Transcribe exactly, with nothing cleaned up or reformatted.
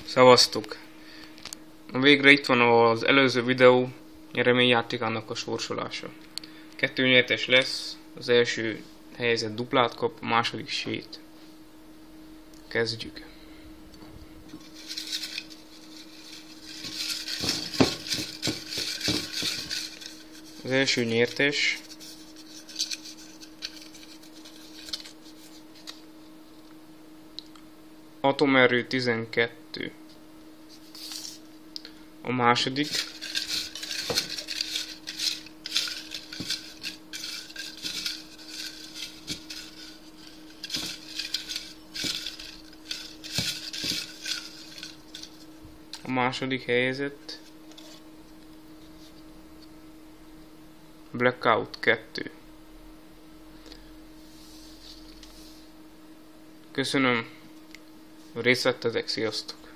Szavaztuk! Végre itt van az előző videó nyereményjátékának a sorsolása. Kettő nyertes lesz, az első helyezett duplát kap, a második sét. Kezdjük! Az első nyertes Atomerő tizenkettő. A második A második helyezett Blackout kettő. Köszönöm, hogy részt vettetek, sziasztok!